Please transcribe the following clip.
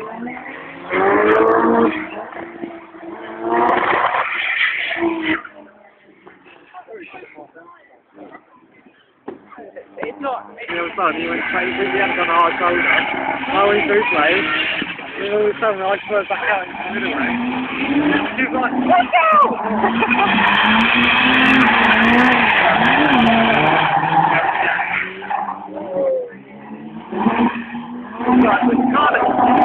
It's not. You know, fun. He went crazy. He hadn't done a hard shoulder. I went through play. And all of a sudden, I swerved back out into the middle range. She was like, "Let's go!" Right, we can't.